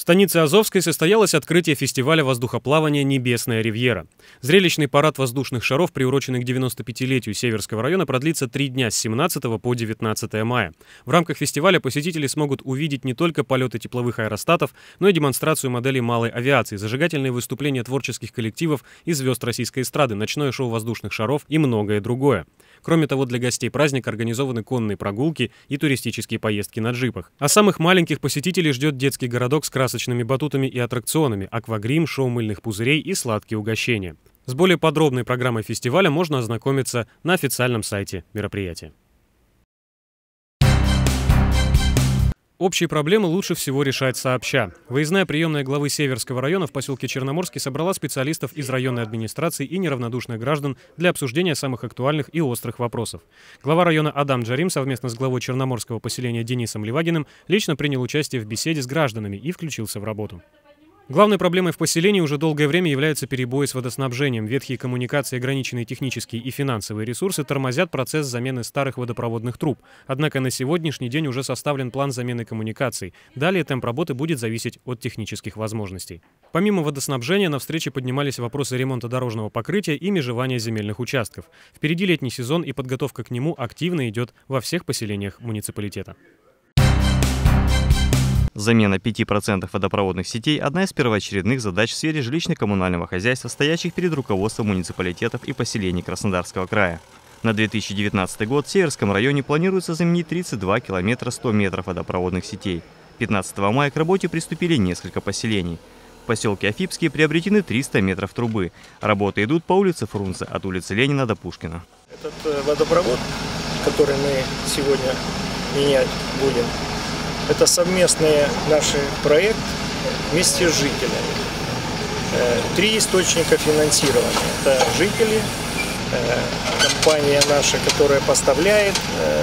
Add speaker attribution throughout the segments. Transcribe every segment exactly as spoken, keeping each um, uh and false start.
Speaker 1: станице Азовской состоялось открытие фестиваля воздухоплавания «Небесная ривьера». Зрелищный парад воздушных шаров, приуроченный к девяносто пятилетию Северского района, продлится три дня с семнадцатого по девятнадцатое мая. В рамках фестиваля посетители смогут увидеть не только полеты тепловых аэростатов, но и демонстрацию моделей малой авиации, зажигательные выступления творческих коллективов и звезд российской эстрады, ночное шоу воздушных шаров и многое другое. Кроме того, для гостей праздника организованы конные прогулки и туристические поездки на джипах. А самых маленьких посетителей ждет детский городок с красочными батутами и аттракционами, аквагрим, шоу мыльных пузырей и сладкие угощения. С более подробной программой фестиваля можно ознакомиться на официальном сайте мероприятия. Общие проблемы лучше всего решать сообща. Выездная приемная главы Северского района в поселке Черноморский собрала специалистов из районной администрации и неравнодушных граждан для обсуждения самых актуальных и острых вопросов. Глава района Адам Джарим совместно с главой Черноморского поселения Денисом Левагиным лично принял участие в беседе с гражданами и включился в работу. Главной проблемой в поселении уже долгое время являются перебои с водоснабжением. Ветхие коммуникации, ограниченные технические и финансовые ресурсы тормозят процесс замены старых водопроводных труб. Однако на сегодняшний день уже составлен план замены коммуникаций. Далее темп работы будет зависеть от технических возможностей. Помимо водоснабжения, на встрече поднимались вопросы ремонта дорожного покрытия и межевания земельных участков. Впереди летний сезон, и подготовка к нему активно идет во всех поселениях муниципалитета.
Speaker 2: Замена пяти процентов водопроводных сетей – одна из первоочередных задач в сфере жилищно-коммунального хозяйства, стоящих перед руководством муниципалитетов и поселений Краснодарского края. На две тысячи девятнадцатый год в Северском районе планируется заменить тридцать два километра сто метров водопроводных сетей. пятнадцатого мая к работе приступили несколько поселений. В поселке Афипский приобретены триста метров трубы. Работы идут по улице Фрунзе от улицы Ленина до Пушкина.
Speaker 3: Этот водопровод, который мы сегодня менять будем, это совместный наш проект вместе с жителями. Три источника финансирования. Это жители, компания наша, которая поставляет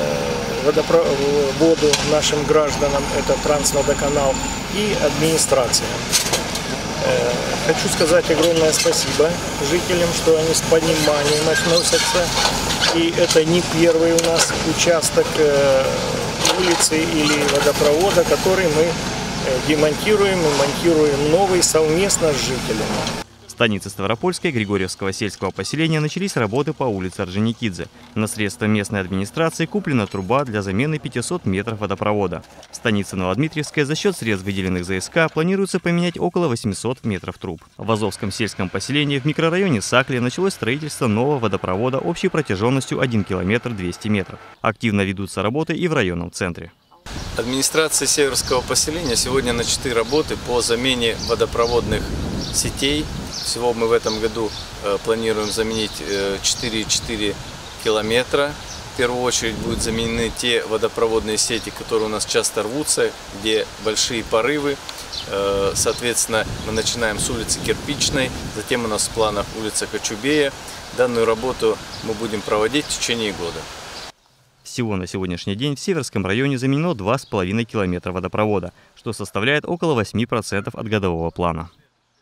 Speaker 3: воду нашим гражданам, это Трансводоканал, и администрация. Хочу сказать огромное спасибо жителям, что они с пониманием относятся. И это не первый у нас участок улицы или водопровода, который мы демонтируем и монтируем новый совместно с жителями.
Speaker 2: В станице Ставропольской Григорьевского сельского поселения начались работы по улице Орджоникидзе. На средства местной администрации куплена труба для замены пятисот метров водопровода. В станице Новодмитриевская за счет средств, выделенных за СК, планируется поменять около восьмисот метров труб. В Азовском сельском поселении в микрорайоне Сакли началось строительство нового водопровода общей протяженностью один километр двести метров. Активно ведутся работы и в районном центре.
Speaker 4: Администрация Северского поселения сегодня начаты работы по замене водопроводных сетей. Всего мы в этом году планируем заменить четыре и четыре километра. В первую очередь будут заменены те водопроводные сети, которые у нас часто рвутся, где большие порывы. Соответственно, мы начинаем с улицы Кирпичной, затем у нас в планах улица Кочубея. Данную работу мы будем проводить в течение года.
Speaker 2: Всего на сегодняшний день в Северском районе заменено два с половиной километра водопровода, что составляет около восьми процентов от годового плана.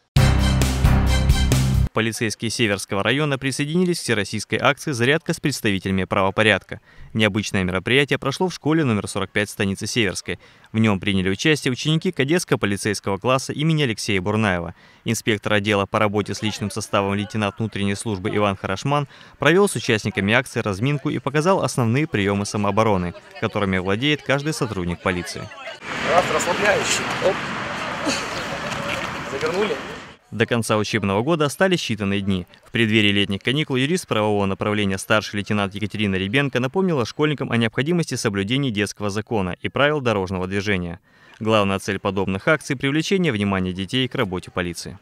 Speaker 2: Полицейские Северского района присоединились к всероссийской акции «Зарядка с представителями правопорядка». Необычное мероприятие прошло в школе номер сорок пять станицы Северской. В нем приняли участие ученики кадетского полицейского класса имени Алексея Бурнаева. Инспектор отдела по работе с личным составом лейтенант внутренней службы Иван Харашман провел с участниками акции разминку и показал основные приемы самообороны, которыми владеет каждый сотрудник полиции.
Speaker 3: Раз, расслабляющий. Оп. Завернули.
Speaker 2: До конца учебного года остались считанные дни. В преддверии летних каникул юрист правового направления старший лейтенант Екатерина Ребенко напомнила школьникам о необходимости соблюдения детского закона и правил дорожного движения. Главная цель подобных акций – привлечение внимания детей к работе полиции.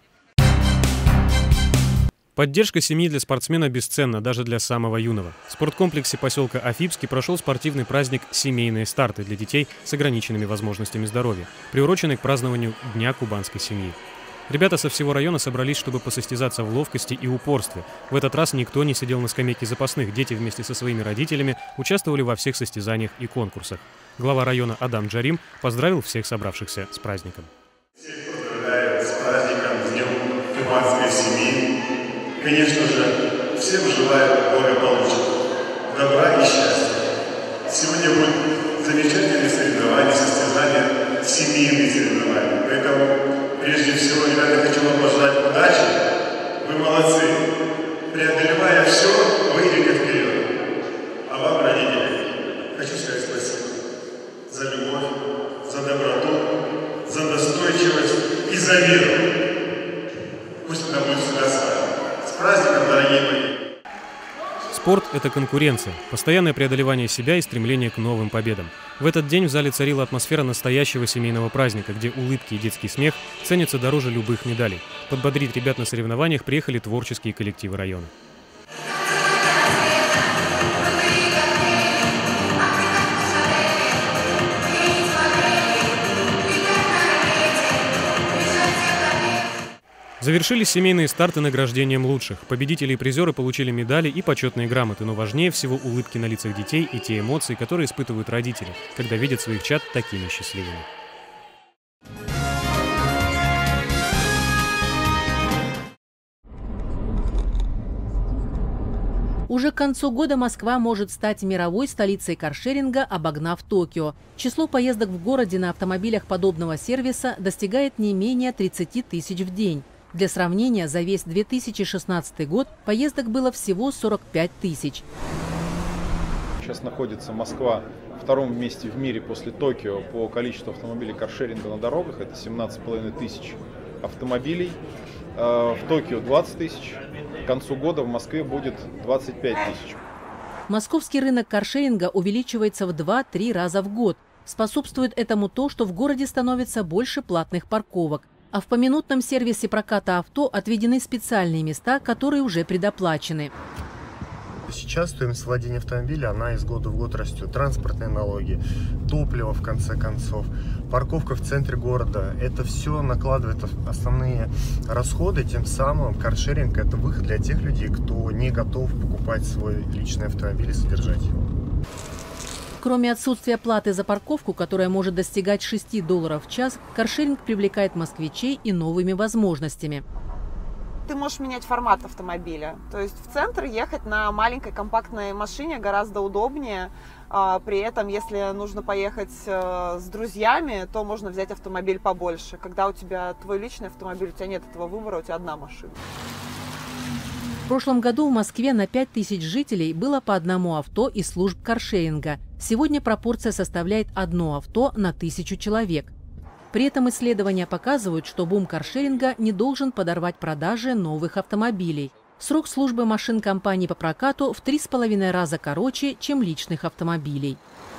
Speaker 1: Поддержка семьи для спортсмена бесценна, даже для самого юного. В спорткомплексе поселка Афипский прошел спортивный праздник «Семейные старты» для детей с ограниченными возможностями здоровья, приуроченный к празднованию Дня кубанской семьи. Ребята со всего района собрались, чтобы посостязаться в ловкости и упорстве. В этот раз никто не сидел на скамейке запасных. Дети вместе со своими родителями участвовали во всех состязаниях и конкурсах. Глава района Адам Джарим поздравил всех собравшихся с праздником.
Speaker 5: Всех поздравляю с праздником, с Днем кубанской семьи. Конечно же, всем желаю благополучия, добра и счастья. Сегодня будут замечательные соревнования, состязания семейные соревнования. Поэтому, прежде всего, ребята, хочу вам пожелать удачи. Вы молодцы. Преодолевая все, вы идете вперед. А вам, родители, хочу сказать спасибо за любовь, за доброту, за настойчивость и за веру. Пусть она будет всегда с вами. С праздником, дорогие мои!
Speaker 1: Спорт – это конкуренция, постоянное преодолевание себя и стремление к новым победам. В этот день в зале царила атмосфера настоящего семейного праздника, где улыбки и детский смех ценятся дороже любых медалей. Подбодрить ребят на соревнованиях приехали творческие коллективы района. Завершились семейные старты награждением лучших. Победители и призеры получили медали и почетные грамоты, но важнее всего улыбки на лицах детей и те эмоции, которые испытывают родители, когда видят своих чад такими счастливыми.
Speaker 6: Уже к концу года Москва может стать мировой столицей каршеринга, обогнав Токио. Число поездок в городе на автомобилях подобного сервиса достигает не менее тридцати тысяч в день. Для сравнения, за весь две тысячи шестнадцатый год поездок было всего сорок пять тысяч.
Speaker 7: Сейчас находится Москва в втором месте в мире после Токио по количеству автомобилей каршеринга на дорогах. Это семнадцать с половиной тысяч автомобилей. В Токио двадцать тысяч. К концу года в Москве будет двадцать пять тысяч.
Speaker 6: Московский рынок каршеринга увеличивается в два-три раза в год. Способствует этому то, что в городе становится больше платных парковок. А в поминутном сервисе проката авто отведены специальные места, которые уже предоплачены.
Speaker 3: Сейчас стоимость владения автомобиля, она из года в год растет. Транспортные налоги, топливо, в конце концов, парковка в центре города. Это все накладывает основные расходы. Тем самым каршеринг – это выход для тех людей, кто не готов покупать свой личный автомобиль и содержать его.
Speaker 6: Кроме отсутствия платы за парковку, которая может достигать шести долларов в час, каршеринг привлекает москвичей и новыми возможностями.
Speaker 8: Ты можешь менять формат автомобиля. То есть в центр ехать на маленькой компактной машине гораздо удобнее. При этом, если нужно поехать с друзьями, то можно взять автомобиль побольше. Когда у тебя твой личный автомобиль, у тебя нет этого выбора, у тебя одна машина.
Speaker 6: В прошлом году в Москве на пять тысяч жителей было по одному авто из служб каршеринга. Сегодня пропорция составляет одно авто на тысячу человек. При этом исследования показывают, что бум каршеринга не должен подорвать продажи новых автомобилей. Срок службы машин компаний по прокату в три с половиной раза короче, чем личных автомобилей.